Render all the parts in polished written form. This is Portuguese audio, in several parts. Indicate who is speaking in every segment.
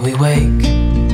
Speaker 1: we wake.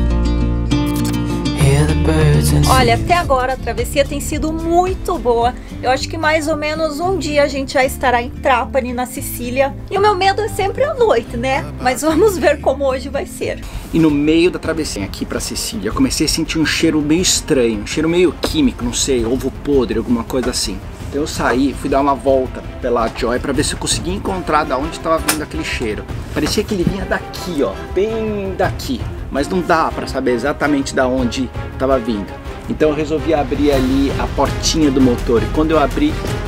Speaker 1: Hear the birds and
Speaker 2: Olha, até agora a travessia tem sido muito boa. Eu acho que mais ou menos um dia a gente já estará em Trapani, na Sicília. E o meu medo é sempre à noite, né? Mas vamos ver como hoje vai ser.
Speaker 3: E no meio da travessia aqui pra Sicília, eu comecei a sentir um cheiro meio estranho, um cheiro meio químico, não sei, ovo podre, alguma coisa assim. Então eu saí, fui dar uma volta pela Joy pra ver se eu conseguia encontrar da onde estava vindo aquele cheiro. Parecia que ele vinha daqui, ó, bem daqui, mas não dá pra saber exatamente da onde estava vindo. Então eu resolvi abrir ali a portinha do motor e quando eu abri,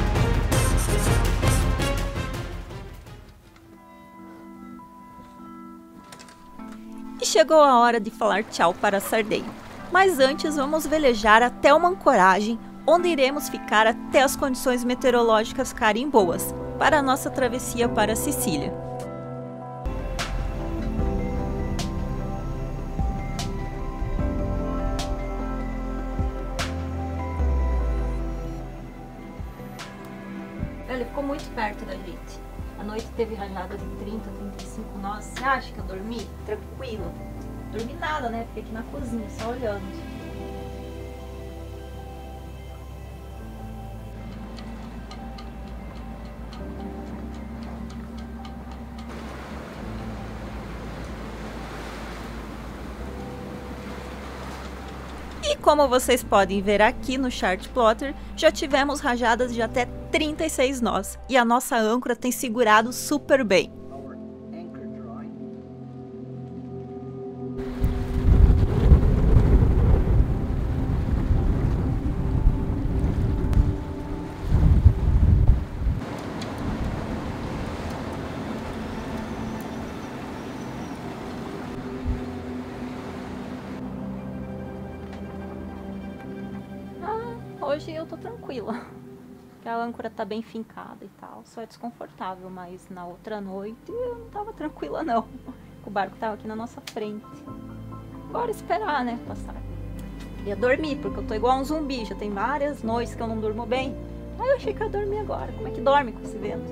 Speaker 2: E chegou a hora de falar tchau para Sardenha. Mas antes vamos velejar até uma ancoragem, onde iremos ficar até as condições meteorológicas ficarem boas, para a nossa travessia para a Sicília. Ele ficou muito perto da gente. A noite teve rajada de 30, 35 nós. Você acha que eu dormi? Tranquilo. Dormi nada, né? Fiquei aqui na cozinha, só olhando. E como vocês podem ver aqui no chart plotter, já tivemos rajadas de até 36 nós e a nossa âncora tem segurado super bem. Hoje eu tô tranquila, porque a âncora tá bem fincada e tal, só é desconfortável, mas na outra noite eu não tava tranquila não. O barco tava aqui na nossa frente. Bora esperar, né, passar. Ia dormir, porque eu tô igual um zumbi, já tem várias noites que eu não durmo bem. Aí eu achei que eu ia dormir agora. Como é que dorme com esse vento?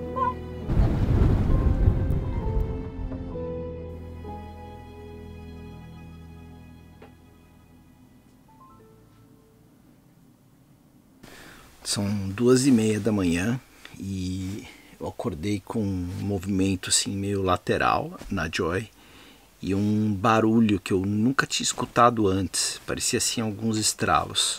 Speaker 3: São 2h30 da manhã e eu acordei com um movimento assim meio lateral na Joy e um barulho que eu nunca tinha escutado antes, parecia assim alguns estralos.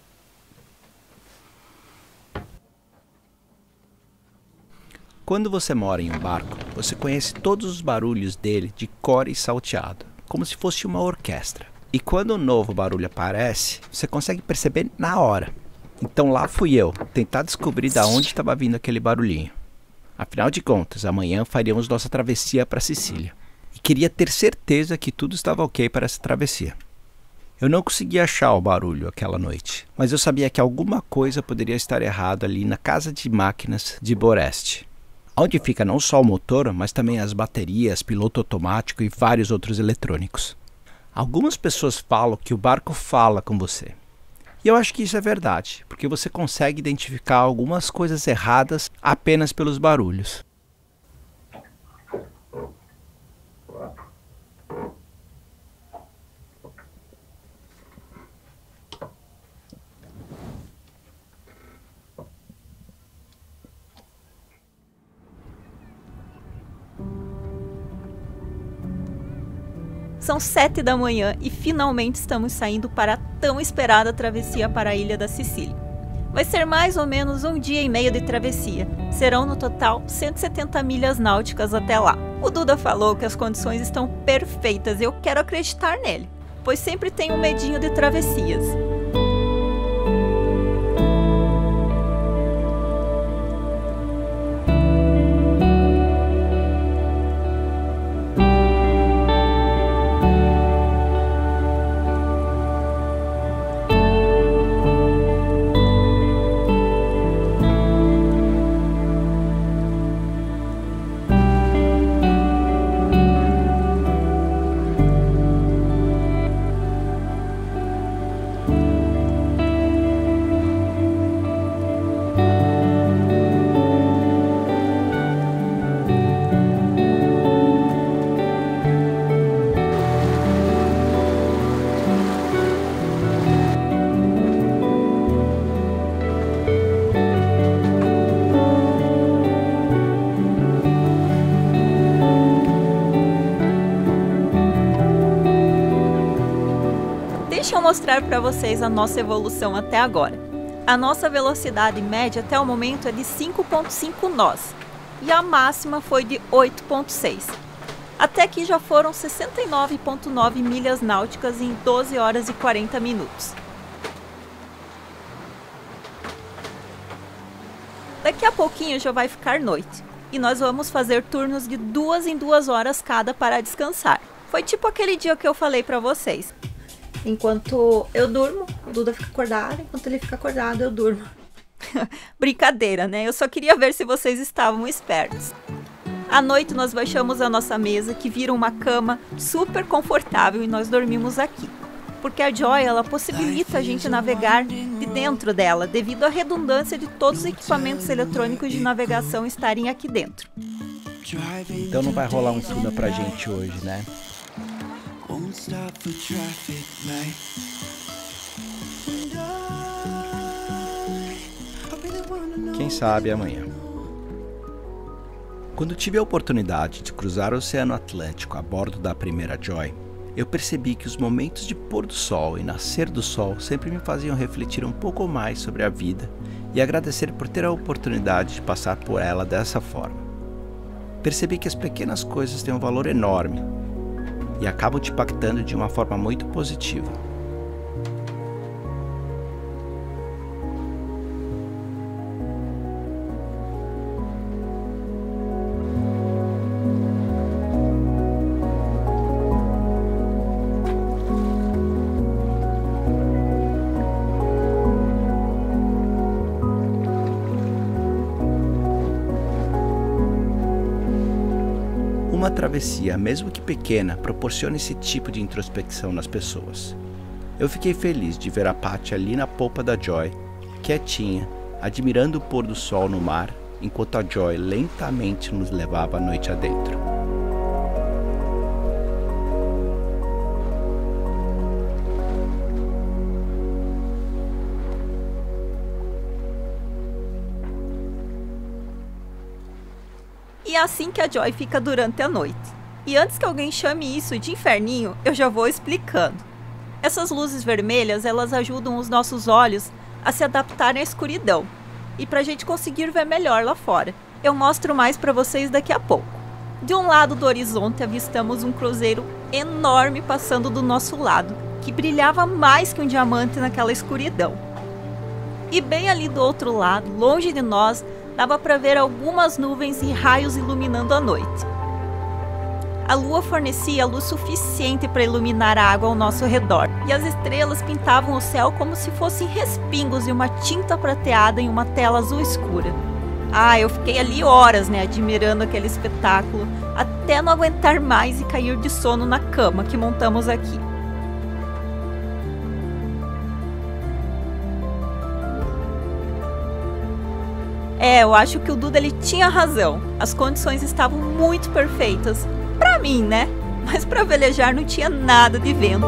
Speaker 3: Quando você mora em um barco, você conhece todos os barulhos dele de cor e salteado, como se fosse uma orquestra. E quando um novo barulho aparece, você consegue perceber na hora. Então lá fui eu, tentar descobrir de onde estava vindo aquele barulhinho. Afinal de contas, amanhã faríamos nossa travessia para Sicília. E queria ter certeza que tudo estava ok para essa travessia. Eu não conseguia achar o barulho aquela noite, mas eu sabia que alguma coisa poderia estar errado ali na casa de máquinas de Borest, onde fica não só o motor, mas também as baterias, piloto automático e vários outros eletrônicos. Algumas pessoas falam que o barco fala com você. E eu acho que isso é verdade, porque você consegue identificar algumas coisas erradas apenas pelos barulhos.
Speaker 2: São 7 da manhã e finalmente estamos saindo para a tão esperada travessia para a ilha da Sicília. Vai ser mais ou menos um dia e meio de travessia. Serão no total 170 milhas náuticas até lá. O Duda falou que as condições estão perfeitas e eu quero acreditar nele, pois sempre tenho um medinho de travessias. Deixa eu mostrar para vocês a nossa evolução até agora. A nossa velocidade média até o momento é de 5,5 nós e a máxima foi de 8,6. Até aqui já foram 69,9 milhas náuticas em 12 horas e 40 minutos. Daqui a pouquinho já vai ficar noite e nós vamos fazer turnos de 2 em 2 horas cada para descansar. Foi tipo aquele dia que eu falei para vocês. Enquanto eu durmo, o Duda fica acordado, enquanto ele fica acordado eu durmo. Brincadeira, né? Eu só queria ver se vocês estavam espertos. À noite nós baixamos a nossa mesa, que vira uma cama super confortável, e nós dormimos aqui. Porque a Joy, ela possibilita a gente navegar de dentro dela, devido à redundância de todos os equipamentos eletrônicos de navegação estarem aqui dentro.
Speaker 3: Então não vai rolar um tuna pra gente hoje, né? Quem sabe amanhã. Quando tive a oportunidade de cruzar o Oceano Atlântico a bordo da primeira Joy, eu percebi que os momentos de pôr do sol e nascer do sol sempre me faziam refletir um pouco mais sobre a vida e agradecer por ter a oportunidade de passar por ela dessa forma. Percebi que as pequenas coisas têm um valor enorme e acabam te impactando de uma forma muito positiva. Uma travessia, mesmo que pequena, proporciona esse tipo de introspecção nas pessoas. Eu fiquei feliz de ver a Patty ali na polpa da Joy, quietinha, admirando o pôr do sol no mar, enquanto a Joy lentamente nos levava a noite adentro.
Speaker 2: E é assim que a Joy fica durante a noite. E antes que alguém chame isso de inferninho, eu já vou explicando. Essas luzes vermelhas, elas ajudam os nossos olhos a se adaptarem à escuridão e para a gente conseguir ver melhor lá fora. Eu mostro mais para vocês daqui a pouco. De um lado do horizonte avistamos um cruzeiro enorme passando do nosso lado, que brilhava mais que um diamante naquela escuridão. E bem ali do outro lado, longe de nós, dava para ver algumas nuvens e raios iluminando a noite. A lua fornecia luz suficiente para iluminar a água ao nosso redor, e as estrelas pintavam o céu como se fossem respingos de uma tinta prateada em uma tela azul escura. Eu fiquei ali horas, admirando aquele espetáculo, até não aguentar mais e cair de sono na cama que montamos aqui. Eu acho que o Duda ele tinha razão. As condições estavam muito perfeitas. Pra mim, né? Mas pra velejar não tinha nada de vento.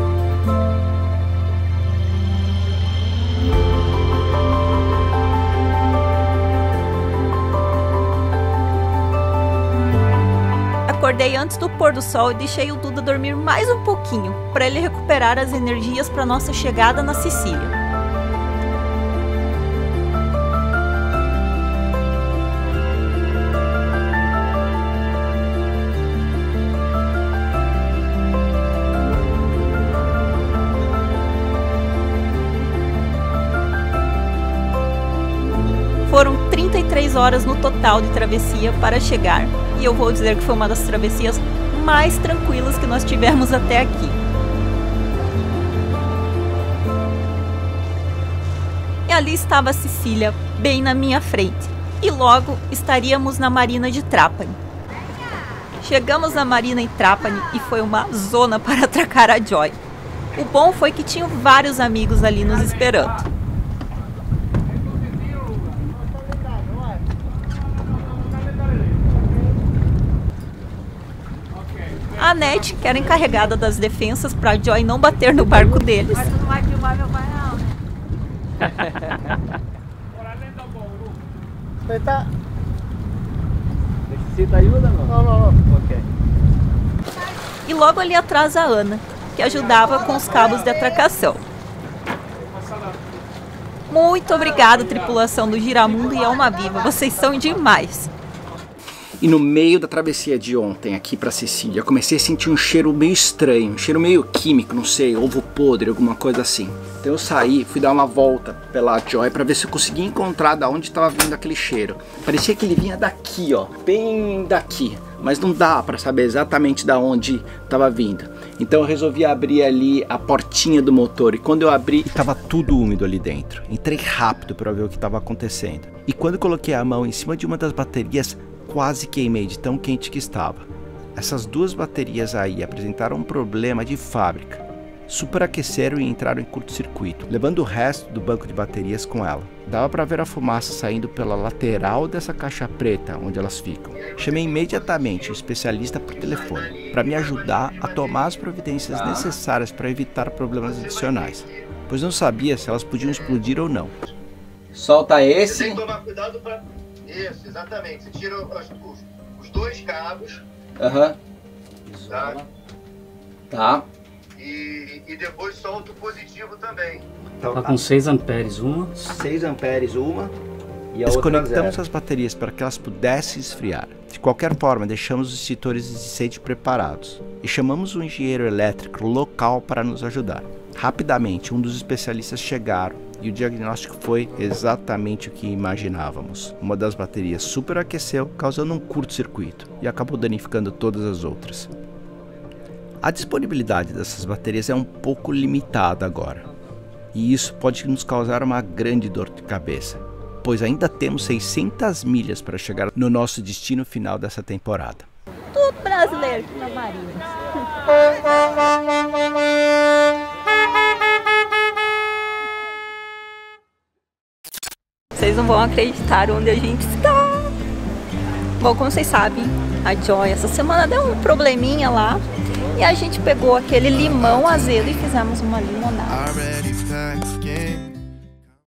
Speaker 2: Acordei antes do pôr do sol e deixei o Duda dormir mais um pouquinho, para ele recuperar as energias para nossa chegada na Sicília. Foram 33 horas no total de travessia para chegar, e eu vou dizer que foi uma das travessias mais tranquilas que nós tivemos até aqui. E ali estava a Sicília, bem na minha frente, e logo estaríamos na marina de Trapani. Chegamos na marina em Trapani e foi uma zona para atracar a Joy. O bom foi que tinham vários amigos ali nos esperando. A Net, que era encarregada das defensas para a Joy não bater no barco deles.
Speaker 1: Mas tu não vai filmar meu pai não, né?
Speaker 4: Tá.
Speaker 1: Necessita ajuda não?
Speaker 4: Não.
Speaker 1: Ok.
Speaker 2: E logo ali atrás a Ana, que ajudava com os cabos de atracação. Muito obrigada, tripulação do Giramundo e Alma Viva, vocês são demais!
Speaker 3: E no meio da travessia de ontem, aqui pra Sicília, eu comecei a sentir um cheiro meio estranho, um cheiro meio químico, não sei, ovo podre, alguma coisa assim. Então eu saí, fui dar uma volta pela Joy pra ver se eu conseguia encontrar da onde estava vindo aquele cheiro. Parecia que ele vinha daqui, ó, bem daqui, mas não dá pra saber exatamente da onde estava vindo. Então eu resolvi abrir ali a portinha do motor, e quando eu abri, estava tudo úmido ali dentro. Entrei rápido para ver o que estava acontecendo. E quando coloquei a mão em cima de uma das baterias, quase queimei de tão quente que estava. Essas duas baterias aí apresentaram um problema de fábrica. Superaqueceram e entraram em curto-circuito, levando o resto do banco de baterias com ela. Dava para ver a fumaça saindo pela lateral dessa caixa preta onde elas ficam. Chamei imediatamente um especialista por telefone para me ajudar a tomar as providências necessárias para evitar problemas adicionais, pois não sabia se elas podiam explodir ou não. Solta esse.
Speaker 1: Você tem que tomar cuidado para... Isso, exatamente. Você tira os dois cabos.
Speaker 3: Aham.
Speaker 1: Tá?
Speaker 3: Tá.
Speaker 1: E depois solta o positivo também.
Speaker 4: Tá com 6 amperes uma.
Speaker 3: 6 amperes uma. E a desconectamos as baterias para que elas pudessem esfriar. De qualquer forma, deixamos os extintores de incêndio preparados e chamamos um engenheiro elétrico local para nos ajudar. Rapidamente, um dos especialistas chegaram e o diagnóstico foi exatamente o que imaginávamos. Uma das baterias superaqueceu, causando um curto-circuito e acabou danificando todas as outras. A disponibilidade dessas baterias é um pouco limitada agora, e isso pode nos causar uma grande dor de cabeça, pois ainda temos 600 milhas para chegar no nosso destino final dessa temporada.
Speaker 2: Tudo brasileiro aqui na Marinha. Vocês não vão acreditar onde a gente está. Bom, como vocês sabem, a Joy essa semana deu um probleminha lá e a gente pegou aquele limão azedo e fizemos uma limonada.